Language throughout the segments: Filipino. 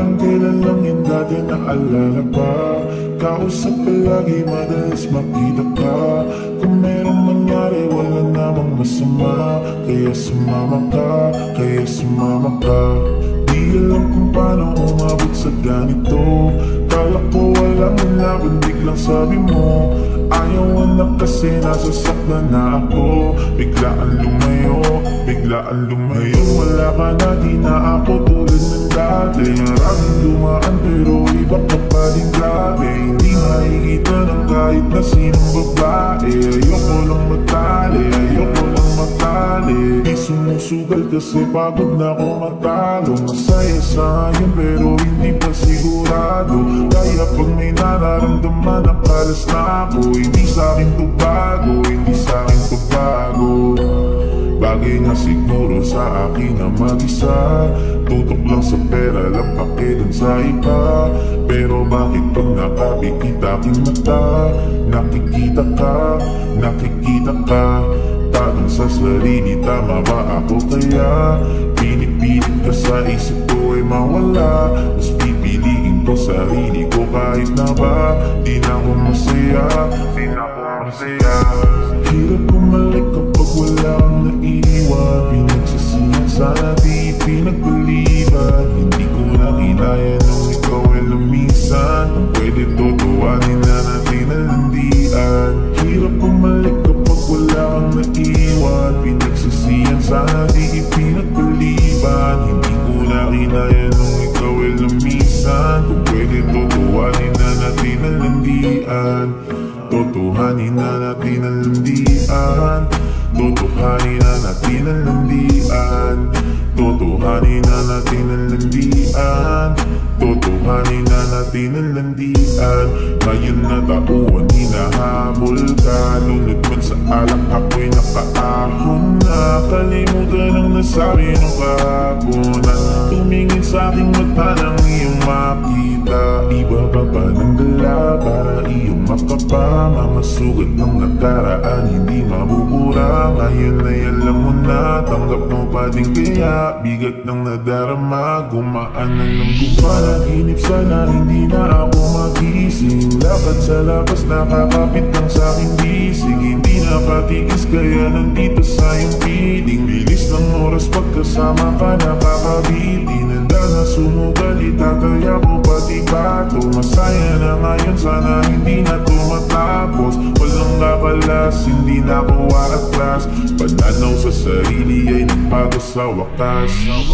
Parang kailan lang yung dati naalala pa. Kausap ka lagi, madalas makita ka. Kung merong mangyari, wala namang masama. Kaya sumama ka, kaya sumama ka. Di alam kung paano umabot sa ganito. Kala ko walang laban, biglang sabi mo ayaw anak kasi nasasaktan na ako. Biglaan lumayo, biglaan lumayo. Wala ka na, di na ako tulad ng dati. Maraming dumaan pero iba ka pa din, grabe. Hindi makikita ng kahit na sinong babae. Ayoko lang matali, ayoko lang matali. Di sumusugal kasi pagod na ako matalo. Masaya sa ngayon pero hindi pa sigurado. Kaya pag may nararamdaman na palas na ako, hindi sa'kin to bago, hindi sa'kin to bago. Bagay nga siguro sa akin na mag-isa. Tutok lang sa pera, lang pakidun sa iba. Pero bakit pag nakapikit aking mata, nakikita ka, nakikita ka. Tanong sa sarili, tama ba ako kaya? Pinipilit ka sa isip ko ay mawala. Mas pipiliin ko sarili ko kahit na ba di na ako masaya, di na ako masaya. Hirap bumalik kapag wala kang naiwan. Pinagsasihan sana di pinagpaliban. Hindi ko na kinaya nung ikaw ay lumisan. Kung pwede tutuwanin na natin ang landian. Hirap bumalik kapag wala kang naiwan. Pinagsasihan sana di pinagpaliban. Hindi ko na kinaya nung ikaw ay lumisan. Kung pwede tutuwanin na natin ang landian. Totohanin na natin ang landian. Totohanin na natin ang landian. Totohanin na natin ang landian. Totohanin na natin ang landian. Ngayon na tauhan, hinahabol ka. Lunod man sa alak, ako'y nakaahon na. Kalimutan ang nasabi ng kahapon. At tumingin sa'king mata ng iyong makita. Iba pa ba ng dala para iyong makapa? Mga sugat ng nakaraan hindi mabubura. Ngayon ay alam mo na, tanggap mo pa din kaya. Bigat ng nadarama, gumaan ang lambing. Panaginip sana, hindi na ako magising. Lakad sa labas, nakakapit lang sa'king bisig. Hindi na patigis kaya nandito sa iyong piling. Bilis ng oras pagkasama ka, nakakabitin. Handa na sumugal, itataya ko pati bato. Masaya na ngayon, sana hindi na to matapos. Walang kapalas, hindi na ako aatras. Pananaw sa sarili ay nagbago sa wakas.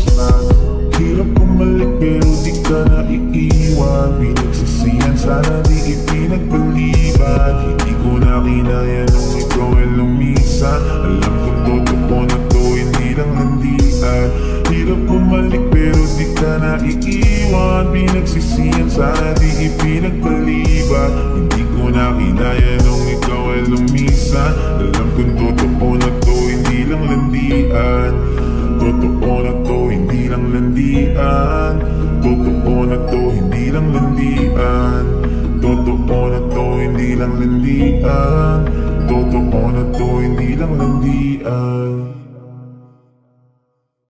Hirap bumalik pero di ka na iiwan. Pinagsasihan sana di ipinagbaliban. Hindi ko na kinaya nung ikaw ay lumisan. Alam kong totoo na to, hindi lang landian. Hirap bumalik pero di ka na iiwan. Pinagsisihan sana di ipinagbaliban. Hindi ko na kinaya nung ikaw ay lumisan. Alam kong totoo na to, hindi lang landian. Totoo na to, hindi lang landian. Totoo na to, hindi lang landian. Totoo na to, hindi lang landian. Totoo na to, hindi lang landian.